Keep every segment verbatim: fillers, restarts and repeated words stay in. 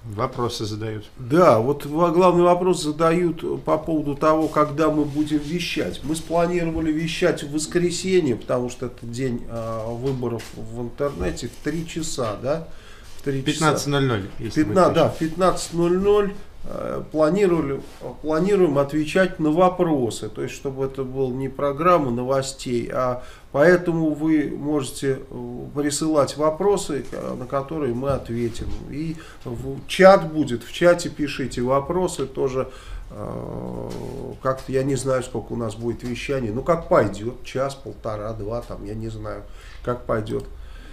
Вопросы задают. Да, вот главный вопрос задают по поводу того, когда мы будем вещать. Мы спланировали вещать в воскресенье, потому что это день э, выборов в интернете, в три часа, да? В три пятнадцать ноль ноль. пятнадцать, да, в пятнадцать ноль ноль э, планировали, планируем отвечать на вопросы. То есть, чтобы это была не программа новостей, а поэтому вы можете присылать вопросы, на которые мы ответим. И в чат будет, в чате пишите вопросы тоже. Как-то я не знаю, сколько у нас будет вещаний. Ну, как пойдет, час, полтора, два, там, я не знаю, как пойдет.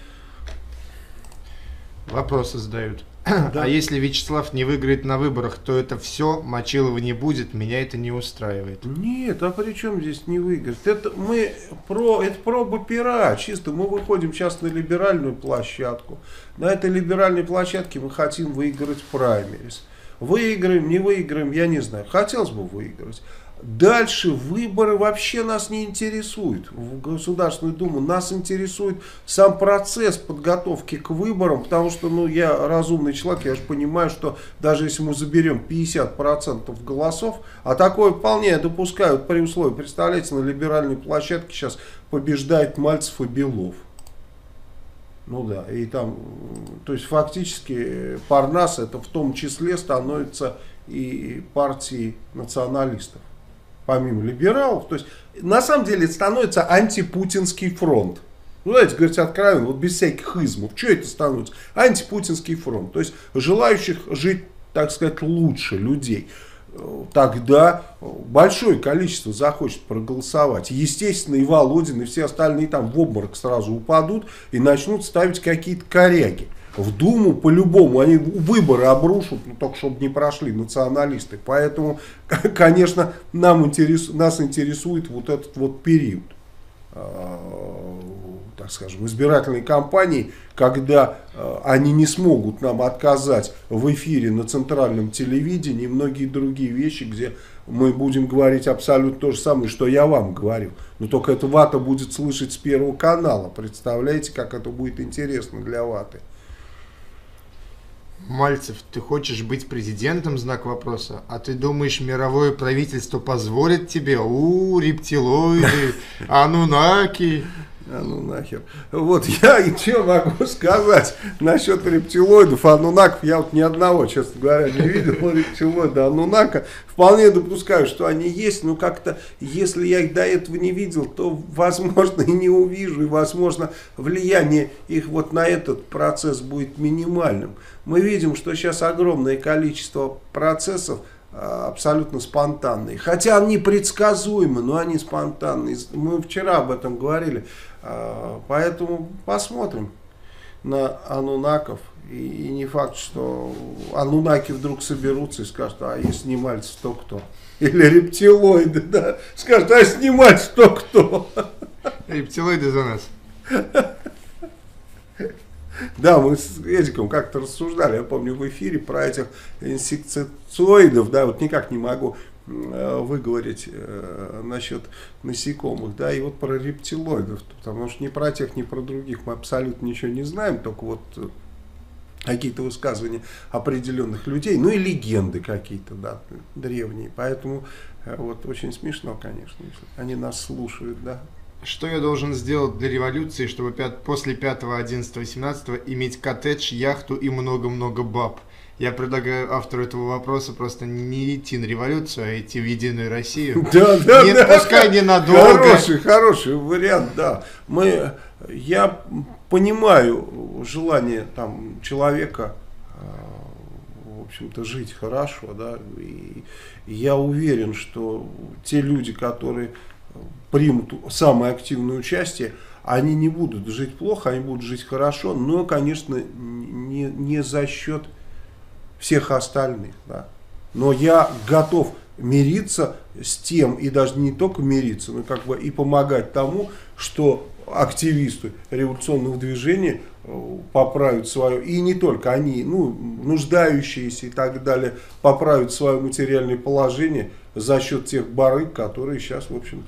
Вопросы задают. Да. А если Вячеслав не выиграет на выборах, то это все, Мочилова не будет, меня это не устраивает. Нет, а при чем здесь не выиграть? Это мы про, это проба пера, чисто мы выходим сейчас на либеральную площадку. На этой либеральной площадке мы хотим выиграть праймерис. Выиграем, не выиграем, я не знаю. Хотелось бы выиграть. Дальше выборы вообще нас не интересуют в Государственную Думу. Нас интересует сам процесс подготовки к выборам, потому что, ну, я разумный человек, я же понимаю, что даже если мы заберем пятьдесят процентов голосов, а такое вполне я допускаю при условии, представляете, на либеральной площадке сейчас побеждает Мальцев и Белов. Ну да, и там, то есть фактически Парнас это в том числе становится и партией националистов. Помимо либералов, то есть на самом деле это становится антипутинский фронт. Ну, давайте говорить откровенно, вот без всяких измов. Что это становится? Антипутинский фронт. То есть желающих жить, так сказать, лучше людей. Тогда большое количество захочет проголосовать. Естественно, и Володин, и все остальные там в обморок сразу упадут и начнут ставить какие-то коряги. В Думу по-любому они выборы обрушат, ну, только чтобы не прошли националисты. Поэтому, конечно, нам интерес, нас интересует вот этот вот период, э, так скажем, избирательной кампании, когда э, они не смогут нам отказать в эфире на центральном телевидении и многие другие вещи, где мы будем говорить абсолютно то же самое, что я вам говорю. Но только эта вата будет слышать с Первого канала. Представляете, как это будет интересно для ваты. Мальцев, ты хочешь быть президентом, знак вопроса, а ты думаешь, мировое правительство позволит тебе? У, рептилоиды, анунаки. А ну нахер. Вот я и что могу сказать насчет рептилоидов, анунаков. Я вот ни одного, честно говоря, не видел рептилоида, анунака. Вполне допускаю, что они есть, но как-то, если я их до этого не видел, то, возможно, и не увижу, и, возможно, влияние их вот на этот процесс будет минимальным. Мы видим, что сейчас огромное количество процессов абсолютно спонтанные. Хотя они предсказуемы, но они спонтанные. Мы вчера об этом говорили. Поэтому посмотрим на анунаков. И не факт, что анунаки вдруг соберутся и скажут, а если не Мальцев, то кто? Или рептилоиды, да? Скажут, а если не Мальцев, то кто? Рептилоиды за нас. Да, мы с Эдиком как-то рассуждали, я помню, в эфире про этих инсектицоидов, да, вот никак не могу э, выговорить э, насчет насекомых, да, и вот про рептилоидов, потому что ни про тех, ни про других мы абсолютно ничего не знаем, только вот э, какие-то высказывания определенных людей, ну и легенды какие-то, да, древние, поэтому э, вот очень смешно, конечно, если они нас слушают, да. Что я должен сделать для революции, чтобы пят... после пятого, одиннадцатого, семнадцатого иметь коттедж, яхту и много-много баб? Я предлагаю автору этого вопроса просто не идти на революцию, а идти в Единую Россию. Да, да, не, да. Пускай ненадолго. Хороший, хороший вариант, да. Мы, я понимаю желание там человека, в общем-то, жить хорошо, да, и я уверен, что те люди, которые примут самое активное участие, они не будут жить плохо, они будут жить хорошо, но, конечно, не, не за счет всех остальных. Да. Но я готов мириться с тем, и даже не только мириться, но как бы и помогать тому, что активисты революционных движений поправят свое, и не только они, ну, нуждающиеся и так далее, поправят свое материальное положение за счет тех барыг, которые сейчас, в общем-то,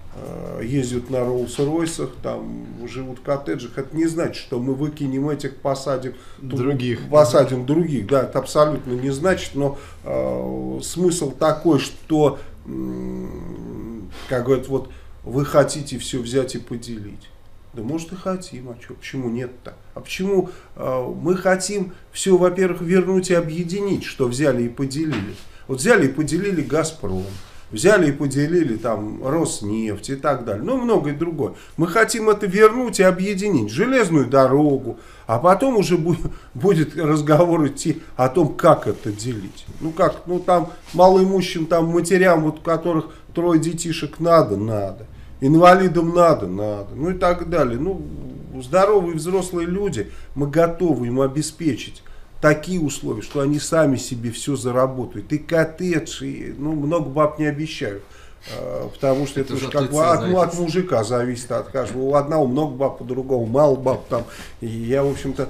э, ездят на Роллс-Ройсах, там живут в коттеджах. Это не значит, что мы выкинем этих, посадим других. Тут, посадим других. Да, это абсолютно не значит, но э, смысл такой, что, э, как говорят, вот вы хотите все взять и поделить. Да может и хотим, а что, почему нет-то? А почему э, мы хотим все, во-первых, вернуть и объединить, что взяли и поделили. Вот взяли и поделили «Газпром», взяли и поделили там «Роснефть» и так далее, ну многое другое. Мы хотим это вернуть и объединить, железную дорогу, а потом уже будет, будет разговор идти о том, как это делить. Ну как, ну там малоимущим там матерям, вот у которых трое детишек надо, надо. Инвалидам надо, надо, ну и так далее. Ну, здоровые взрослые люди, мы готовы им обеспечить такие условия, что они сами себе все заработают. И коттедж, и, ну, много баб не обещаю. Потому что это, это же как бы от, от мужика зависит, от каждого. У одного много баб, у другого мало баб там. И я, в общем-то,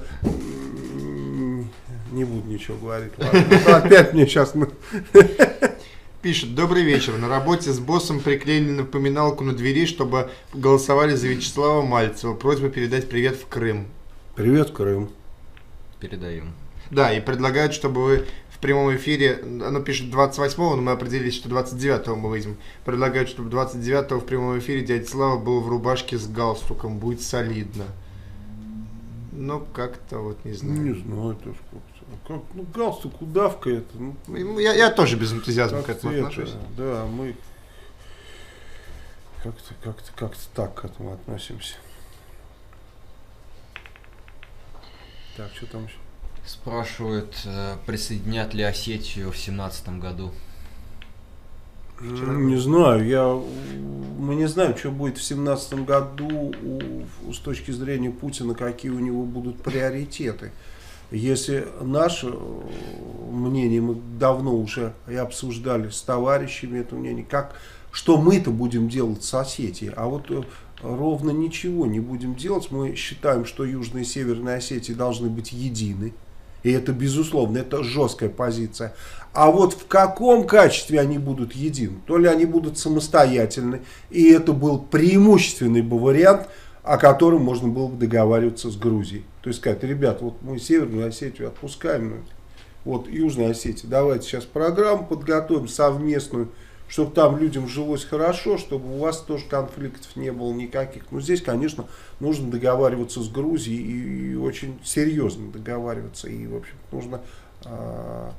не буду ничего говорить. Ладно. Опять мне сейчас... Пишет: добрый вечер. На работе с боссом приклеили напоминалку на двери, чтобы голосовали за Вячеслава Мальцева. Просьба передать привет в Крым. Привет, Крым. Передаем. Да, и предлагают, чтобы вы в прямом эфире, оно пишет двадцать восьмого, но мы определились, что двадцать девятого мы выйдем. Предлагают, чтобы двадцать девятого в прямом эфире дядя Слава был в рубашке с галстуком. Будет солидно. Ну, как-то вот не знаю. Не знаю, тоже как-то. Как, ну, галстук, удавка это. Ну, я, я тоже без энтузиазма к этому это, отношусь. Да, мы как-то как-то как-то так к этому относимся. Так, что там еще? Спрашивают, присоединят ли Осетию в семнадцатом году. Вчера не знаю, я, мы не знаем, что будет в семнадцатом году у, с точки зрения Путина, какие у него будут приоритеты. Если наше мнение, мы давно уже и обсуждали с товарищами это мнение, как, что мы-то будем делать с Осетией, а вот ровно ничего не будем делать. Мы считаем, что Южная и Северная Осетия должны быть едины. И это безусловно, это жесткая позиция. А вот в каком качестве они будут едины? То ли они будут самостоятельны, и это был преимущественный бы вариант, о котором можно было бы договариваться с Грузией. То есть сказать: ребят, вот мы Северную Осетию отпускаем, вот Южная Осетия, давайте сейчас программу подготовим совместную, чтобы там людям жилось хорошо, чтобы у вас тоже конфликтов не было никаких. Но здесь, конечно, нужно договариваться с Грузией и, и очень серьезно договариваться. И, в общем, нужно, а,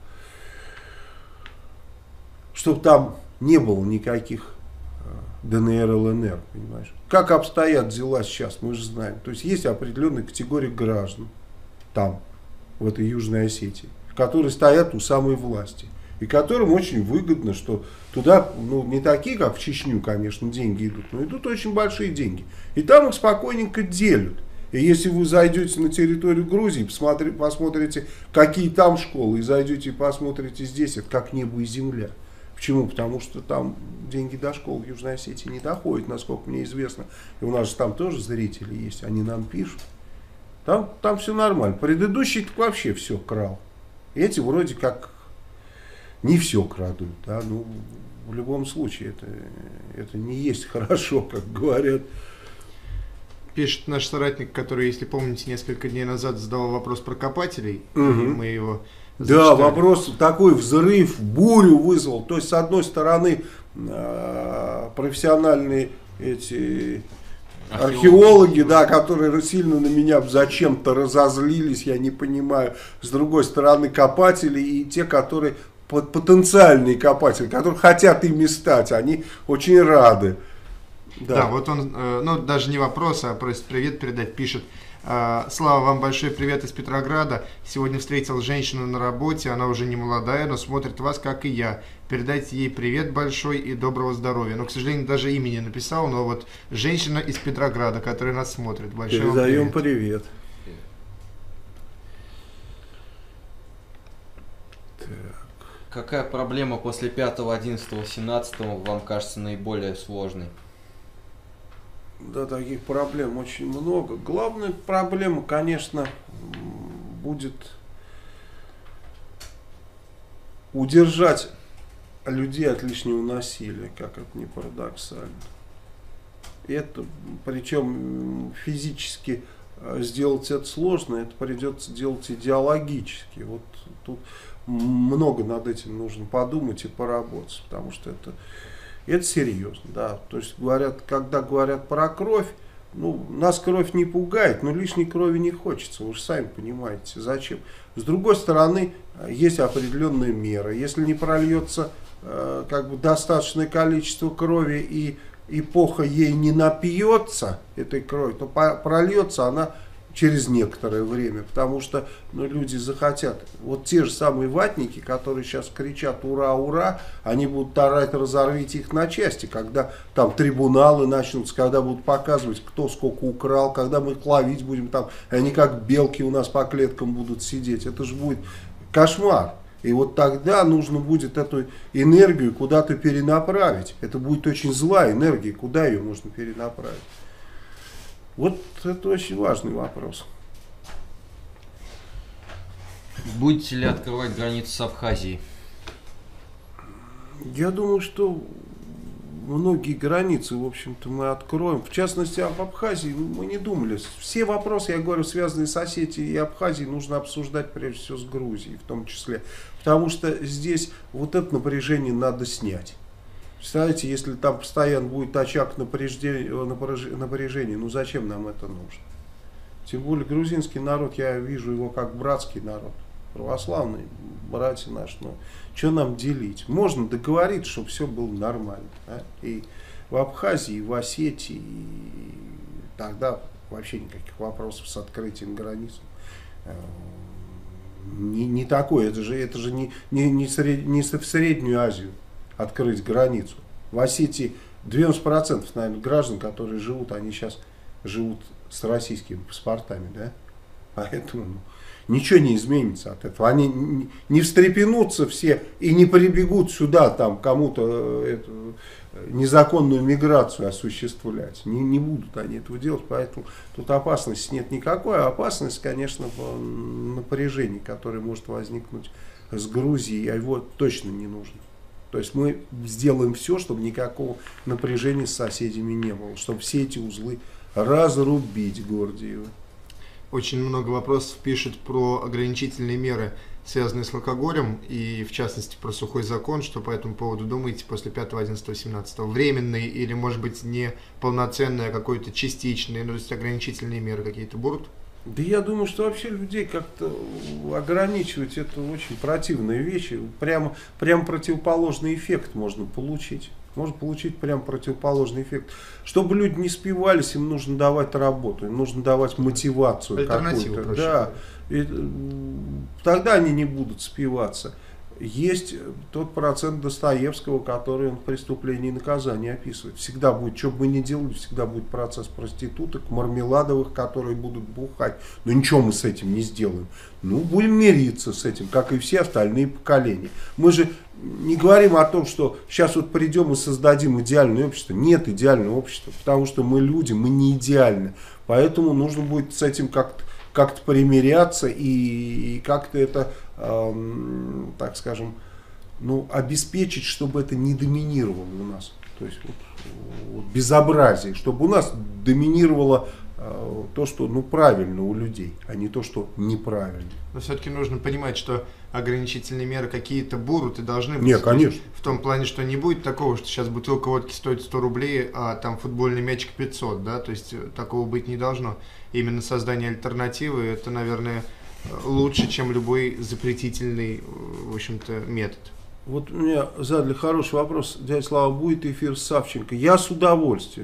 чтобы там не было никаких ДНР, ЛНР, понимаешь. Как обстоят дела сейчас, мы же знаем. То есть есть определенная категория граждан там, в этой Южной Осетии, которые стоят у самой власти. И которым очень выгодно, что туда, ну, не такие, как в Чечню, конечно, деньги идут, но идут очень большие деньги. И там их спокойненько делят. И если вы зайдете на территорию Грузии, посмотри, посмотрите, какие там школы, и зайдете и посмотрите здесь, это как небо и земля. Почему? Потому что там деньги до школ в Южной Осетии не доходят, насколько мне известно. И у нас же там тоже зрители есть, они нам пишут. Там, там все нормально. Предыдущий вообще все крал. Эти вроде как не все крадут. Да? Ну, в любом случае это, это не есть хорошо, как говорят. Пишет наш соратник, который, если помните, несколько дней назад задавал вопрос про копателей. Угу. Мы его... Да, вопрос такой, взрыв, бурю вызвал. То есть, с одной стороны, профессиональные эти археологи, археологи, да, которые сильно на меня зачем-то разозлились, я не понимаю. С другой стороны, копатели и те, которые потенциальные копатели, которые хотят ими стать, они очень рады. Да, да, вот он, ну даже не вопрос, а просит привет передать, пишет: Слава, вам большой привет из Петрограда. Сегодня встретил женщину на работе, она уже не молодая, но смотрит вас, как и я. Передайте ей привет большой и доброго здоровья. Но, к сожалению, даже имени не написал, но вот женщина из Петрограда, которая нас смотрит. Большой Передаем привет. привет. Какая проблема после пятого, одиннадцатого, семнадцатого вам кажется наиболее сложной? Да, таких проблем очень много. Главная проблема, конечно, будет удержать людей от лишнего насилия, как это ни парадоксально. Это, причем физически сделать это сложно, это придется делать идеологически. Вот тут много над этим нужно подумать и поработать, потому что это, это серьезно. Да. То есть говорят, когда говорят про кровь, ну, нас кровь не пугает, но лишней крови не хочется, вы же сами понимаете, зачем. С другой стороны, есть определенные меры. Если не прольется э, как бы достаточное количество крови и эпоха ей не напьется, этой крови, то прольется она через некоторое время, потому что ну, люди захотят. Вот те же самые ватники, которые сейчас кричат «Ура, ура!», они будут орать «Разорвите их на части», когда там трибуналы начнутся, когда будут показывать, кто сколько украл, когда мы их ловить будем, там, они как белки у нас по клеткам будут сидеть. Это же будет кошмар. И вот тогда нужно будет эту энергию куда-то перенаправить. Это будет очень злая энергия, куда ее можно перенаправить. Вот это очень важный вопрос. Будете ли открывать границу с Абхазией? Я думаю, что многие границы, в общем-то, мы откроем. В частности, об Абхазии мы не думали. Все вопросы, я говорю, связанные с Осетией и Абхазией, нужно обсуждать прежде всего с Грузией в том числе. Потому что здесь вот это напряжение надо снять. Представляете, если там постоянно будет очаг напряжения, напряжения, ну зачем нам это нужно? Тем более грузинский народ, я вижу его как братский народ, православные братья наши. Ну, что нам делить? Можно договориться, чтобы все было нормально. Да? И в Абхазии, и в Осетии, и тогда вообще никаких вопросов с открытием границ. Не, не такое, это же, это же не, не, не, сред, не в Среднюю Азию открыть границу. В Осетии девяносто процентов, наверное, граждан, которые живут, они сейчас живут с российскими паспортами, да? Поэтому ну, ничего не изменится от этого. Они не, не встрепенутся все и не прибегут сюда там кому-то эту незаконную миграцию осуществлять. Не, не будут они этого делать, поэтому тут опасности нет никакой. А опасность, конечно, в напряжении, которое может возникнуть с Грузией, а его точно не нужно. То есть мы сделаем все, чтобы никакого напряжения с соседями не было, чтобы все эти узлы разрубить, Гордеева. Очень много вопросов пишет про ограничительные меры, связанные с алкоголем, и в частности про сухой закон. Что по этому поводу думаете после пятого, одиннадцатого, семнадцатого? Временные или, может быть, не полноценные, а какой-то частичные, ну, то есть ограничительные меры какие-то будут? Да я думаю, что вообще людей как-то ограничивать — это очень противные вещи. Прямо, прямо противоположный эффект можно получить. Можно получить прям противоположный эффект. Чтобы люди не спивались, им нужно давать работу, им нужно давать мотивацию какую-то. Да. И тогда они не будут спиваться. Есть тот процент Достоевского, который он в «Преступлении и наказании» описывает. Всегда будет, что бы мы ни делали, всегда будет процесс проституток, мармеладовых, которые будут бухать. Но ничего мы с этим не сделаем. Ну, будем мириться с этим, как и все остальные поколения. Мы же не говорим о том, что сейчас вот придем и создадим идеальное общество. Нет идеального общества, потому что мы люди, мы не идеальны. Поэтому нужно будет с этим как-то как-то примиряться и, и как-то это, эм, так скажем, ну, обеспечить, чтобы это не доминировало у нас. То есть вот, вот, безобразие, чтобы у нас доминировало э, то, что ну, правильно у людей, а не то, что неправильно. Но все-таки нужно понимать, что ограничительные меры какие-то будут и должны быть. Нет, конечно. В том плане, что не будет такого, что сейчас бутылка водки стоит сто рублей, а там футбольный мячик пятьсот, да, то есть такого быть не должно. Именно создание альтернативы — это, наверное, лучше, чем любой запретительный, в общем-то, метод. Вот мне задали хороший вопрос, дядя Слава, будет эфир с Савченко? Я с удовольствием.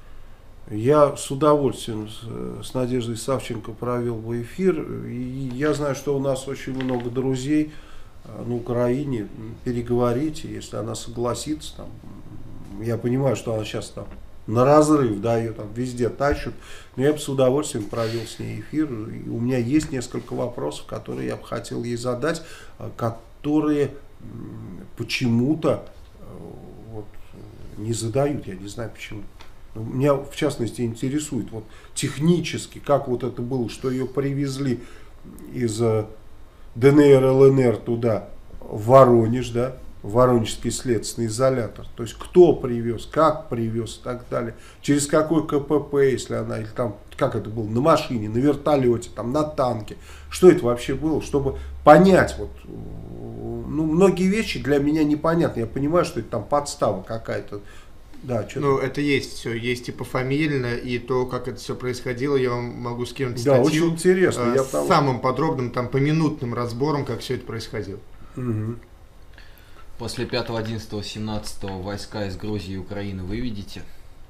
Я с удовольствием с, с Надеждой Савченко провел бы эфир. И я знаю, что у нас очень много друзей на Украине. Переговорите, если она согласится. Там, я понимаю, что она сейчас там на разрыв, да, ее там везде тащат. Но я бы с удовольствием провел с ней эфир. И у меня есть несколько вопросов, которые я бы хотел ей задать, которые почему-то вот, не задают. Я не знаю почему. Меня в частности интересует вот технически, как вот это было, что ее привезли из ДНР, ЛНР туда, в Воронеж, да, Воронежский следственный изолятор. То есть кто привез, как привез и так далее. Через какой КПП, если она, или там, как это было, на машине, на вертолете, там, на танке. Что это вообще было, чтобы понять, вот, ну, многие вещи для меня непонятны. Я понимаю, что это там подстава какая-то. Да, ну, это есть все, есть и пофамильно, и то, как это все происходило, я вам могу скинуть да, статью. очень интересно. Э, я с там... самым подробным, там, поминутным разбором, как все это происходило. Угу. После пятого, одиннадцатого, семнадцатого войска из Грузии и Украины выведете?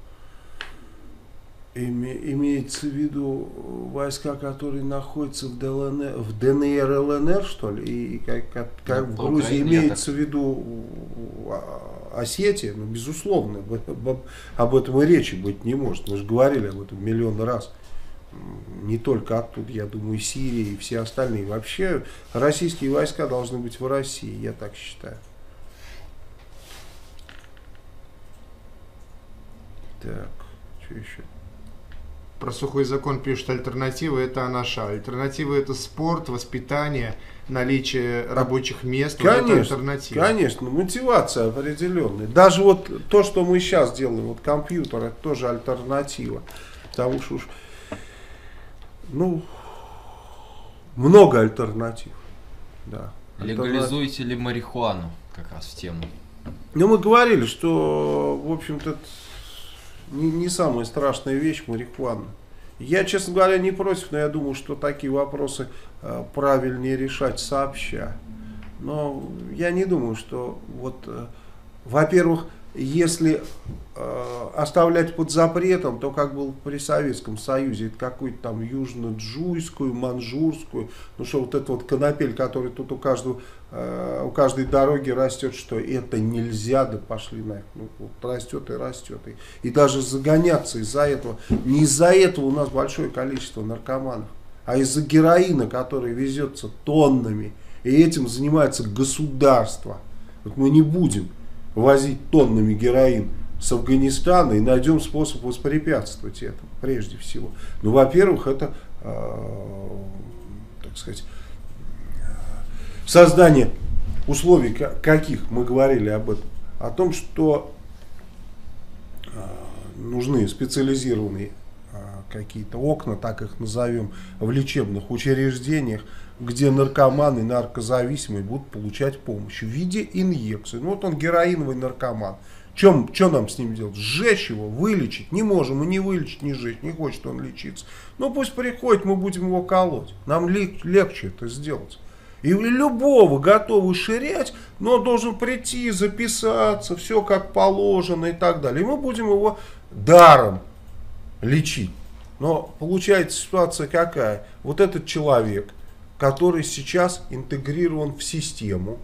Име, имеется в виду войска, которые находятся в, ДЛНР, в ДНР, ЛНР, что ли? И как, как, как да, в Грузии Украине, имеется так... в виду Осетия? Ну, безусловно, об, об этом и речи быть не может. Мы же говорили об этом миллион раз. Не только оттуда, я думаю, и Сирия, и все остальные. Вообще, российские войска должны быть в России, я так считаю. Так, что еще? Про сухой закон пишут: альтернатива — это анаша. Альтернатива — это спорт, воспитание, наличие рабочих мест. Конечно, вот это альтернатива. Конечно, мотивация определенная. Даже вот то, что мы сейчас делаем, вот компьютер, это тоже альтернатива. Потому что уж, ну, много альтернатив. Да. Легализуете ли марихуану? Как раз в тему. Ну, мы говорили, что, в общем-то, Не, не самая страшная вещь марихуана. Я, честно говоря, не против, но я думаю, что такие вопросы э, правильнее решать сообща. Но я не думаю, что вот, э, во-первых, если э, оставлять под запретом, то как было при Советском Союзе, это какую-то там южно-джуйскую, манжурскую, ну что вот этот вот конопель, который тут у каждого, э, у каждой дороги растет, что это нельзя, да пошли нафиг, ну, вот растет и растет. И, и даже загоняться из-за этого, не из-за этого у нас большое количество наркоманов, а из-за героина, который везется тоннами, и этим занимается государство. Вот мы не будем возить тоннами героин с Афганистана и найдем способ воспрепятствовать этому, прежде всего. Ну, во-первых, это, э, так сказать, создание условий, каких мы говорили об этом, о том, что э, нужны специализированные э, какие-то окна, так их назовем, в лечебных учреждениях, где наркоманы, наркозависимые будут получать помощь в виде инъекций. Ну вот он героиновый наркоман. Чем, что нам с ним делать? Сжечь его, вылечить? Не можем, мы не вылечить, не сжечь, не хочет он лечиться. Ну пусть приходит, мы будем его колоть. Нам лег, легче это сделать. И любого готовы ширять, но должен прийти, записаться, все как положено и так далее. И мы будем его даром лечить. Но получается ситуация какая? Вот этот человек, который сейчас интегрирован в систему,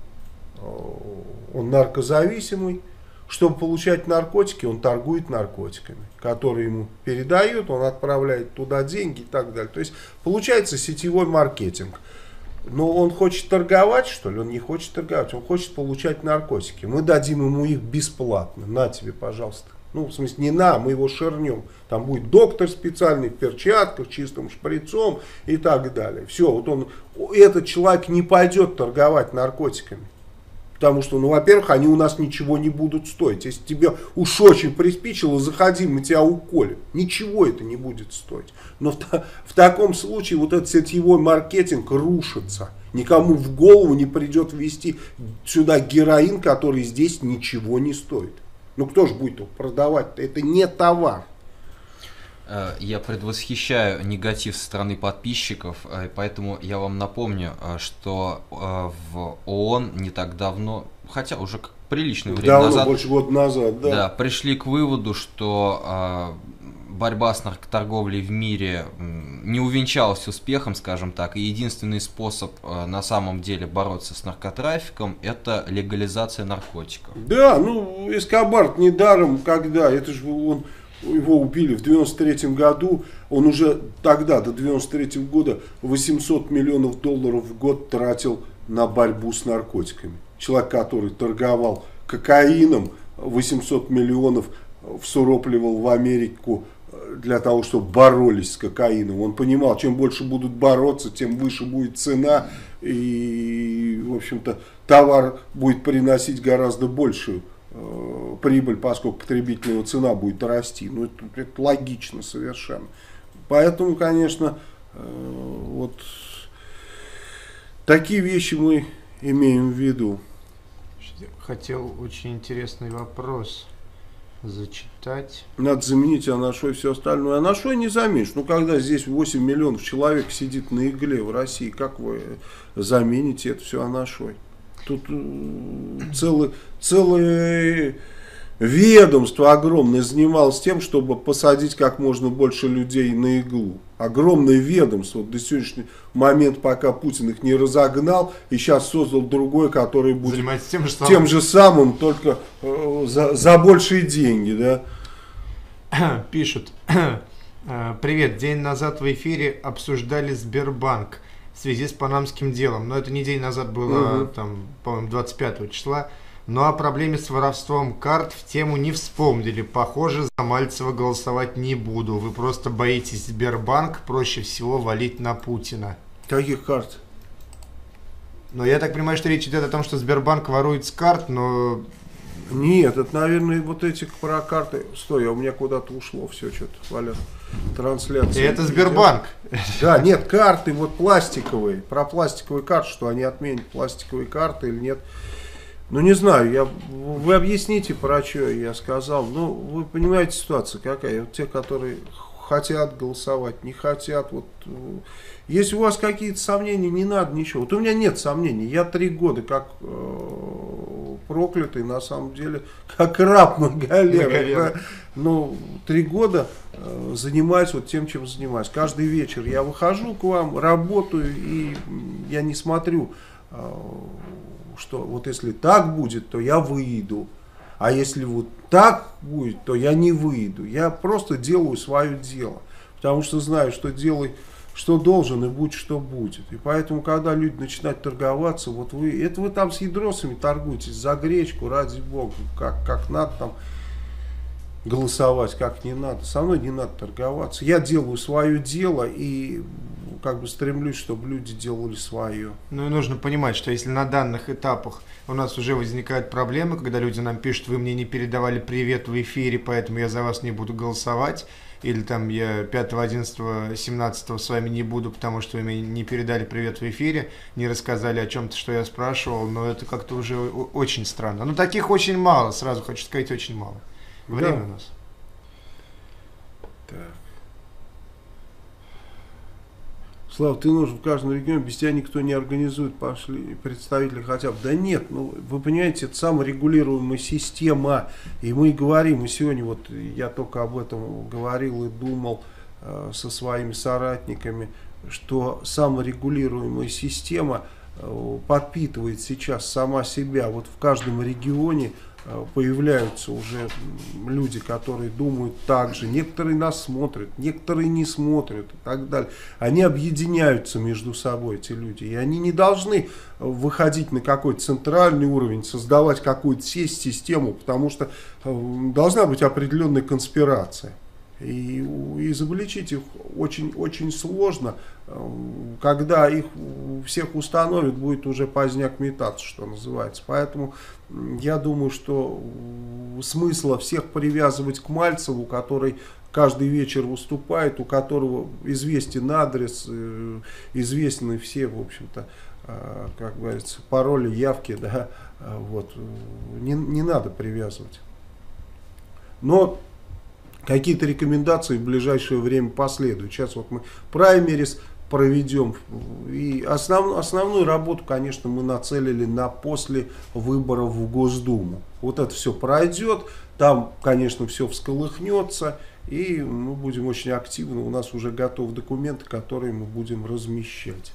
он наркозависимый, чтобы получать наркотики, он торгует наркотиками, которые ему передают, он отправляет туда деньги и так далее. То есть получается сетевой маркетинг. Но он хочет торговать, что ли? Он не хочет торговать, он хочет получать наркотики. Мы дадим ему их бесплатно. На тебе, пожалуйста. Ну, в смысле, не на, мы его ширнем. Там будет доктор специальный в перчатках, чистым шприцом и так далее. Все, вот он, этот человек не пойдет торговать наркотиками. Потому что, ну, во-первых, они у нас ничего не будут стоить. Если тебе уж очень приспичило, заходи, мы тебя уколем. Ничего это не будет стоить. Но в, в таком случае вот этот сетевой маркетинг рушится. Никому в голову не придет ввести сюда героин, который здесь ничего не стоит. Ну кто же будет его продавать-то? Это не товар. Я предвосхищаю негатив со стороны подписчиков, поэтому я вам напомню, что в ООН не так давно, хотя уже приличное время давно, назад, больше года назад, да. Да, пришли к выводу, что борьба с наркоторговлей в мире не увенчалась успехом, скажем так, и единственный способ на самом деле бороться с наркотрафиком — это легализация наркотиков. Да, ну Эскобар недаром, когда, это же он... Его убили в девяносто третьем году, он уже тогда, до девяносто третьего года, восемьсот миллионов долларов в год тратил на борьбу с наркотиками. Человек, который торговал кокаином, восемьсот миллионов всуропливал в Америку для того, чтобы боролись с кокаином. Он понимал, чем больше будут бороться, тем выше будет цена, и, в общем-то, товар будет приносить гораздо большую э, прибыль, поскольку потребительная цена будет расти. Ну, это, это логично совершенно. Поэтому, конечно, э, вот такие вещи мы имеем в виду. Хотел очень интересный вопрос зачитать. Надо заменить анашой и все остальное. Анашой не заменишь. Ну, когда здесь восемь миллионов человек сидит на игле в России, как вы замените это все анашой? Тут целый, целое ведомство огромное занималось тем, чтобы посадить как можно больше людей на иглу. Огромное ведомство до сегодняшнего момента, пока Путин их не разогнал, и сейчас создал другое, которое будет занимается тем же самым, тем же самым только э, за, за большие деньги, да? Пишут. Привет, день назад в эфире обсуждали Сбербанк в связи с панамским делом. Но это не день назад было, угу. там, по-моему, двадцать пятого числа. Но о проблеме с воровством карт в тему не вспомнили. Похоже, за Мальцева голосовать не буду. Вы просто боитесь Сбербанк, проще всего валить на Путина. Каких карт? Но я так понимаю, что речь идет о том, что Сбербанк ворует с карт, но... Нет, это, наверное, вот эти про карты... Стой, а у меня куда-то ушло все, что-то, Валя. Трансляция. И это Сбербанк. Да, нет, карты вот пластиковые. Про пластиковые карты, что они отменят пластиковые карты или нет. Ну, не знаю, я, вы объясните, про что я сказал. Ну, вы понимаете, ситуация какая. Вот те, которые хотят голосовать, не хотят. Вот, если у вас какие-то сомнения, не надо ничего. Вот у меня нет сомнений. Я три года как э, проклятый, на самом деле, как раб на галерах. Да? Ну, три года э, занимаюсь вот тем, чем занимаюсь. Каждый вечер я выхожу к вам, работаю, и я не смотрю... Э, что вот если так будет, то я выйду, а если вот так будет, то я не выйду. Я просто делаю свое дело, потому что знаю, что делай, что должен, и будь что будет. И поэтому, когда люди начинают торговаться, вот вы, это вы там с ядросами торгуетесь за гречку, ради бога, как, как надо там голосовать, как не надо. Со мной не надо торговаться. Я делаю свое дело и как бы стремлюсь, чтобы люди делали свое. Ну и нужно понимать, что если на данных этапах у нас уже возникают проблемы, когда люди нам пишут, вы мне не передавали привет в эфире, поэтому я за вас не буду голосовать, или там я пятого, одиннадцатого, семнадцатого с вами не буду, потому что вы мне не передали привет в эфире, не рассказали о чем-то, что я спрашивал, но это как-то уже очень странно. Ну таких очень мало, сразу хочу сказать, очень мало. Время да. у нас. Так. Слава, ты нужен в каждом регионе, без тебя никто не организует, пошли представители хотя бы. Да нет, ну вы понимаете, это саморегулируемая система, и мы говорим, и сегодня вот я только об этом говорил и думал э, со своими соратниками, что саморегулируемая система э, подпитывает сейчас сама себя. Вот в каждом регионе появляются уже люди, которые думают так же. Некоторые нас смотрят, некоторые не смотрят и так далее. Они объединяются между собой, эти люди. И они не должны выходить на какой-то центральный уровень, создавать какую-то сеть, систему, потому что должна быть определенная конспирация. И изобличить их очень, очень сложно. Когда их всех установят, будет уже поздняк метаться, что называется. Поэтому я думаю, что смысла всех привязывать к Мальцеву, который каждый вечер выступает, у которого известен адрес, известны все, в общем-то, как говорится, пароли, явки, да, вот, не, не надо привязывать. Но какие-то рекомендации в ближайшее время последуют. Сейчас вот мы праймерис проведем. И основ, основную работу, конечно, мы нацелили на после выборов в Госдуму. Вот это все пройдет. Там, конечно, все всколыхнется. И мы будем очень активны. У нас уже готовы документы, которые мы будем размещать.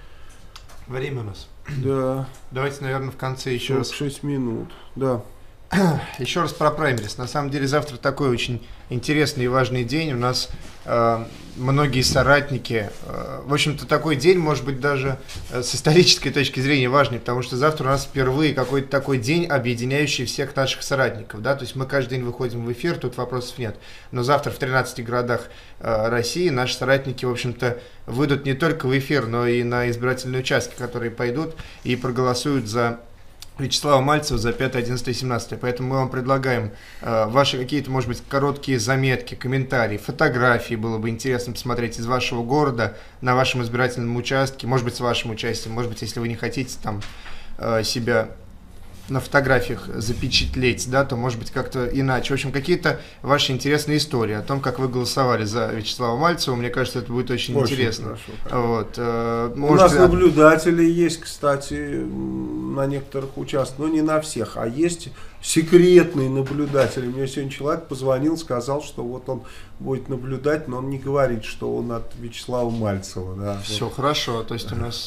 Время у нас. Да. Давайте, наверное, в конце еще раз. шесть минут. Да. Еще раз про праймерис. На самом деле завтра такой очень интересный и важный день. У нас э, многие соратники. Э, в общем-то, такой день может быть даже э, с исторической точки зрения важный, потому что завтра у нас впервые какой-то такой день, объединяющий всех наших соратников. Да? То есть мы каждый день выходим в эфир, тут вопросов нет. Но завтра в тринадцати городах э, России наши соратники, в общем-то, выйдут не только в эфир, но и на избирательные участки, которые пойдут и проголосуют за Вячеслава Мальцева за пятое, одиннадцатое, семнадцатое. Поэтому мы вам предлагаем э, ваши какие-то, может быть, короткие заметки, комментарии, фотографии. Было бы интересно посмотреть из вашего города на вашем избирательном участке. Может быть, с вашим участием. Может быть, если вы не хотите там э, себя на фотографиях запечатлеть, да, то может быть как-то иначе. В общем, какие-то ваши интересные истории о том, как вы голосовали за Вячеслава Мальцева. Мне кажется, это будет очень, очень интересно. Хорошо, вот, э, У может, нас наблюдатели есть, кстати, на некоторых участках, но не на всех, а есть секретные наблюдатели. Мне сегодня человек позвонил, сказал, что вот он будет наблюдать, но он не говорит, что он от Вячеслава Мальцева. Да. Все вот. Хорошо, то есть у нас...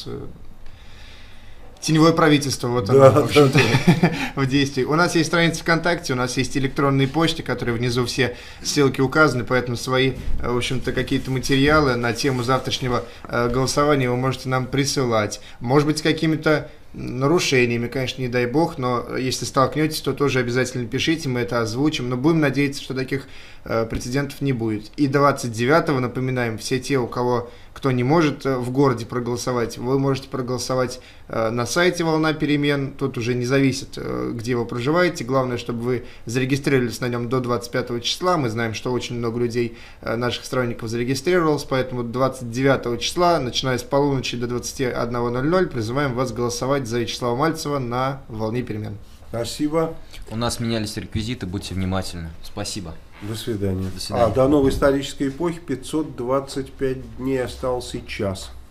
Теневое правительство, вот да, оно, в общем-то, да, в действии. У нас есть страница ВКонтакте, у нас есть электронные почты, которые внизу все ссылки указаны, поэтому свои, в общем-то, какие-то материалы на тему завтрашнего голосования вы можете нам присылать. Может быть, с какими-то нарушениями, конечно, не дай бог, но если столкнетесь, то тоже обязательно пишите, мы это озвучим, но будем надеяться, что таких э, прецедентов не будет. И двадцать девятого, напоминаем, все те, у кого, кто не может э, в городе проголосовать, вы можете проголосовать э, на сайте «Волна перемен», тут уже не зависит, э, где вы проживаете, главное, чтобы вы зарегистрировались на нем до двадцать пятого числа, мы знаем, что очень много людей, э, наших сторонников, зарегистрировалось, поэтому двадцать девятого числа, начиная с полуночи до двадцати одного ноль ноль, призываем вас голосовать за Вячеслава Мальцева на «Волне перемен». Спасибо. У нас менялись реквизиты, будьте внимательны. Спасибо. До свидания. До свидания. А, до новой исторической эпохи пятьсот двадцать пять дней остался и час.